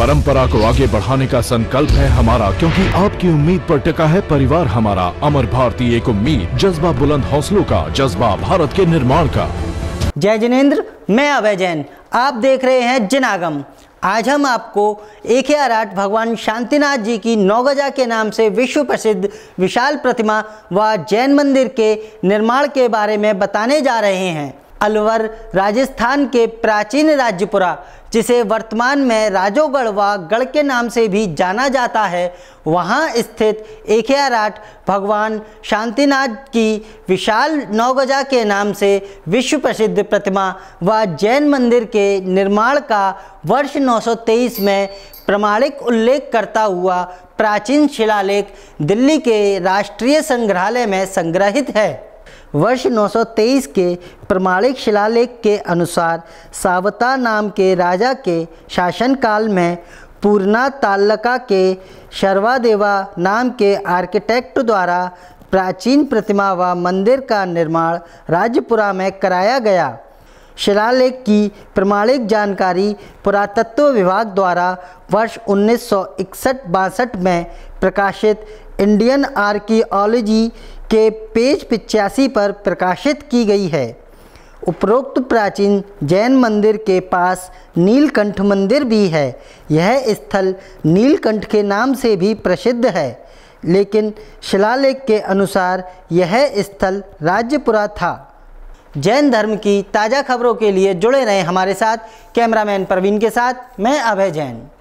परंपरा को आगे बढ़ाने का संकल्प है हमारा, क्योंकि आपकी उम्मीद पर टिका है परिवार हमारा। अमर भारती एक उम्मीद, जज्बा बुलंद हौसलों का, जज्बा भारत के निर्माण का। जय जिनेंद्र, मैं अभय जैन, आप देख रहे हैं जिनागम। आज हम आपको 1008 भगवान शांतिनाथ जी की 9 गजा के नाम से विश्व प्रसिद्ध विशाल प्रतिमा व जैन मंदिर के निर्माण के बारे में बताने जा रहे हैं। अलवर राजस्थान के प्राचीन राज्यपुरा, जिसे वर्तमान में राजोगढ़ व गढ़ के नाम से भी जाना जाता है, वहाँ स्थित 1008 भगवान शांतिनाथ की विशाल 9 गजा के नाम से विश्व प्रसिद्ध प्रतिमा व जैन मंदिर के निर्माण का वर्ष 923 में प्रमाणिक उल्लेख करता हुआ प्राचीन शिलालेख दिल्ली के राष्ट्रीय संग्रहालय में संग्रहित है। वर्ष 923 के प्रमाणिक शिलालेख के अनुसार सावता नाम के राजा के शासनकाल में पूर्णा तालका के शर्वादेवा नाम के आर्किटेक्ट द्वारा प्राचीन प्रतिमा व मंदिर का निर्माण राजपुरा में कराया गया। शिलालेख की प्रमाणिक जानकारी पुरातत्व विभाग द्वारा वर्ष 1961-62 में प्रकाशित इंडियन आर्कियोलॉजी के पेज 85 पर प्रकाशित की गई है। उपरोक्त प्राचीन जैन मंदिर के पास नीलकंठ मंदिर भी है। यह स्थल नीलकंठ के नाम से भी प्रसिद्ध है, लेकिन शिलालेख के अनुसार यह स्थल राज्यपुरा था। जैन धर्म की ताज़ा खबरों के लिए जुड़े रहें हमारे साथ। कैमरामैन प्रवीण के साथ मैं अभय जैन।